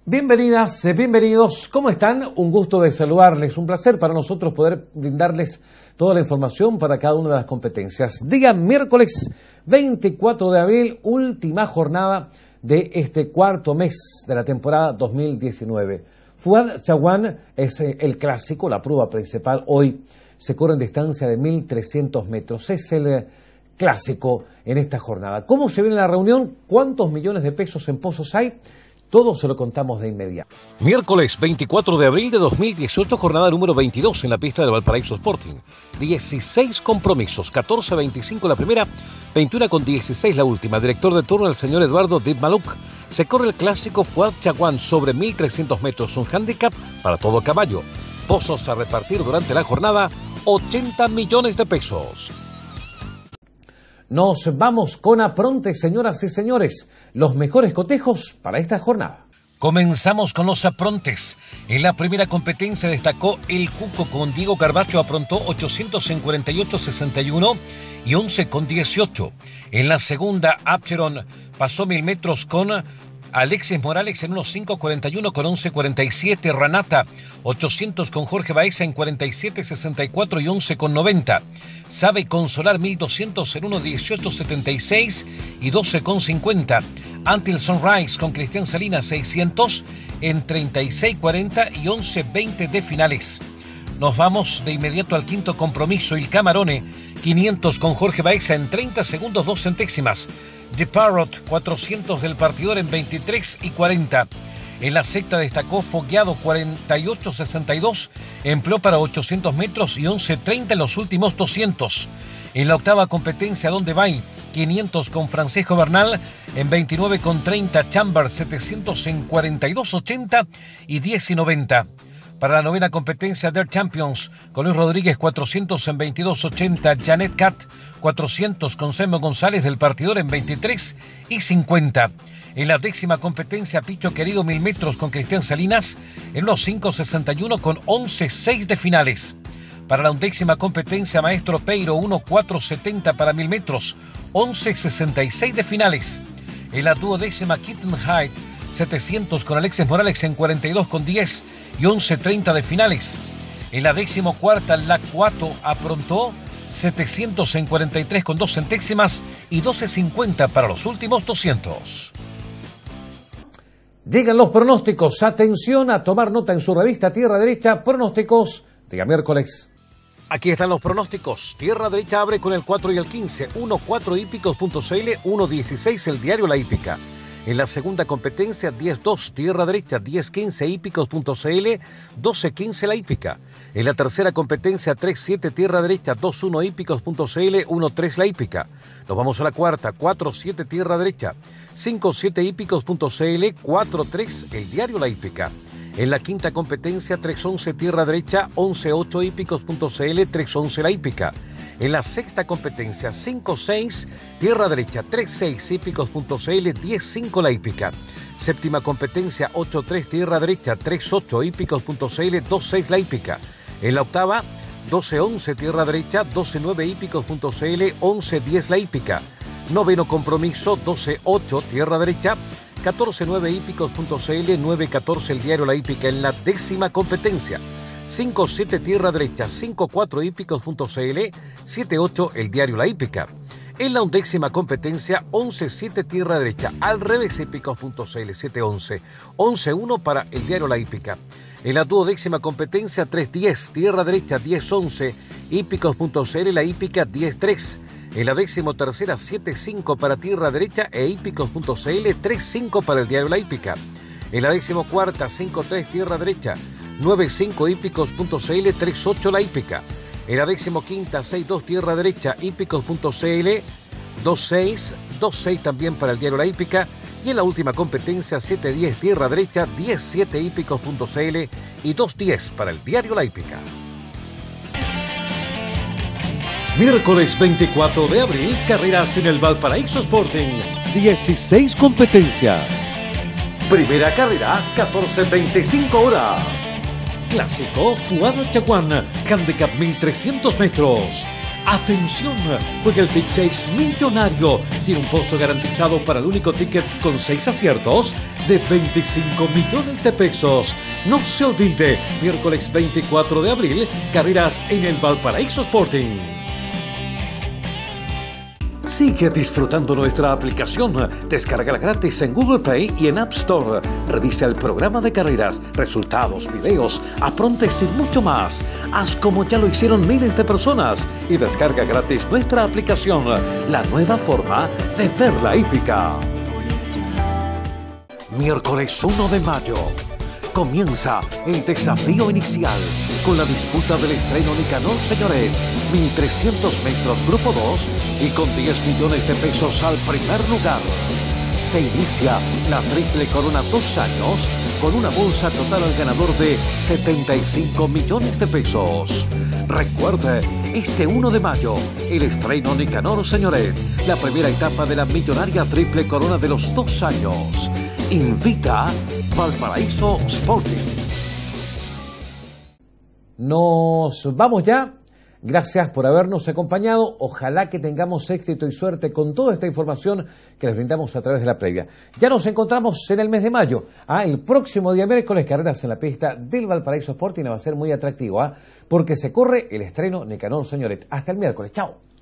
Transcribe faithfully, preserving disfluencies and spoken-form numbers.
Bienvenidas, bienvenidos, ¿cómo están? Un gusto de saludarles, un placer para nosotros poder brindarles toda la información para cada una de las competencias. Día miércoles veinticuatro de abril, última jornada de este cuarto mes de la temporada dos mil diecinueve. Fuad Chaguán es el clásico, la prueba principal hoy se corre en distancia de mil trescientos metros, es el clásico en esta jornada. ¿Cómo se viene la reunión? ¿Cuántos millones de pesos en pozos hay? Todo se lo contamos de inmediato. Miércoles veinticuatro de abril de dos mil dieciocho, jornada número veintidós en la pista del Valparaíso Sporting. dieciséis compromisos, catorce a veinticinco la primera, veintiuno con dieciséis la última. Director de turno el señor Eduardo Dibmaluk. Se corre el clásico Fuad Chaguán sobre mil trescientos metros, un handicap para todo caballo. Pozos a repartir durante la jornada, ochenta millones de pesos. Nos vamos con apronte, señoras y señores, los mejores cotejos para esta jornada. Comenzamos con los aprontes. En la primera competencia destacó el Cuco con Diego Carbacho, aprontó ochocientos en cuarenta y ocho sesenta y uno y once con dieciocho. En la segunda, Apcheron pasó mil metros con Alexis Morales en uno cinco cuarenta y uno con once cuarenta y siete. Ranata ochocientos con Jorge Baeza en cuarenta y siete sesenta y cuatro y once con noventa. Sabe Consolar mil doscientos en uno dieciocho setenta y seis y doce con cincuenta. Until Sunrise con Cristian Salinas seiscientos en treinta y seis cuarenta y once veinte de finales. Nos vamos de inmediato al quinto compromiso. El Camarone quinientos con Jorge Baeza en treinta segundos dos centésimas. The Parrot cuatrocientos del partidor en veintitrés y cuarenta. En la sexta destacó Fogueado cuarenta y ocho sesenta y dos, empleó para ochocientos metros y once treinta en los últimos doscientos. En la octava competencia, Donde Vai quinientos con Francisco Bernal en veintinueve con treinta. Chambers setecientos en cuarenta y dos ochenta y diez y noventa. Para la novena competencia, Dare Champions, con Luis Rodríguez cuatrocientos en veintidós ochenta, Janet Cat cuatrocientos con Semo González del partidor en veintitrés y cincuenta. En la décima competencia, Picho Querido mil metros con Cristian Salinas en los cinco sesenta y uno con once seis de finales. Para la undécima competencia, Maestro Peiro uno cuatro setenta para mil metros, once sesenta y seis de finales. En la duodécima, Kitten Height setecientos con Alexis Morales en cuarenta y dos con diez y once treinta de finales. En la decimocuarta, La Cuato aprontó setecientos en cuarenta y tres con dos centésimas y doce cincuenta para los últimos doscientos. Llegan los pronósticos. Atención a tomar nota en su revista Tierra Derecha. Pronósticos día miércoles. Aquí están los pronósticos. Tierra Derecha abre con el cuatro y el quince. uno cuatro hípicos punto cl, uno dieciséis el diario La Hípica. En la segunda competencia, diez dos, Tierra Derecha, diez quince, hípicos punto cl, doce quince La Hípica. En la tercera competencia, tres siete, Tierra Derecha, dos uno, hípicos punto cl, uno tres La Hípica. Nos vamos a la cuarta, cuatro siete, Tierra Derecha, cinco siete, hípicos punto cl, cuatro tres, el diario La Hípica. En la quinta competencia, tres once, Tierra Derecha, once ocho, hípicos punto cl, tres once La Hípica. En la sexta competencia, cinco seis, Tierra Derecha, tres seis, hípicos punto cl, diez cinco La Hípica. Séptima competencia, ocho tres, Tierra Derecha, tres ocho, hípicos punto cl, dos seis La Hípica. En la octava, doce once, Tierra Derecha, doce nueve, hípicos punto cl, once diez La Hípica. Noveno compromiso, doce ocho, Tierra Derecha, catorce nueve, hípicos punto cl, nueve catorce el diario La Hípica. En la décima competencia, cinco siete, Tierra Derecha, cinco cuatro, hípicos punto cl, siete ocho el diario La Hípica. En la undécima competencia, once siete, Tierra Derecha, al revés, hípicos punto cl, siete once, once uno para el diario La Hípica. En la duodécima competencia, tres diez, Tierra Derecha, diez once, hípicos punto cl, La Hípica, diez tres. En la décimo tercera, siete cinco para Tierra Derecha e hípicos punto cl, tres cinco para el diario La Hípica. En la décimo cuarta, cinco tres, Tierra Derecha, nueve cinco, hípicos punto cl, tres ocho La Hípica. En la décimo quinta, seis dos, Tierra Derecha, hípicos punto cl, dos seis, dos seis también para el diario La Hípica. Y en la última competencia, siete diez, Tierra Derecha, diez siete, hípicos punto cl y dos diez para el diario La Hípica. Miércoles veinticuatro de abril, carreras en el Valparaíso Sporting. dieciséis competencias. Primera carrera, catorce veinticinco horas. Clásico Fuad Chaguán, handicap mil trescientos metros. Atención, juega el Pick seis millonario. Tiene un pozo garantizado para el único ticket con seis aciertos de veinticinco millones de pesos. No se olvide, miércoles veinticuatro de abril, carreras en el Valparaíso Sporting. Sigue disfrutando nuestra aplicación. Descárgala gratis en Google Play y en App Store. Revisa el programa de carreras, resultados, videos, aprontes y mucho más. Haz como ya lo hicieron miles de personas y descarga gratis nuestra aplicación. La nueva forma de ver la hípica. Miércoles uno de mayo. Comienza el desafío inicial con la disputa del estreno Nicanor Señoret, mil trescientos metros grupo dos y con diez millones de pesos al primer lugar. Se inicia la triple corona dos años con una bolsa total al ganador de setenta y cinco millones de pesos. Recuerde, este uno de mayo, el estreno Nicanor Señoret, la primera etapa de la millonaria triple corona de los dos años. Invita Valparaíso Sporting. Nos vamos ya. Gracias por habernos acompañado. Ojalá que tengamos éxito y suerte con toda esta información que les brindamos a través de la previa. Ya nos encontramos en el mes de mayo. ¿ah? El próximo día miércoles, carreras en la pista del Valparaíso Sporting va a ser muy atractivo, ¿ah? porque se corre el estreno Nicanor Señoret. Hasta el miércoles. Chao.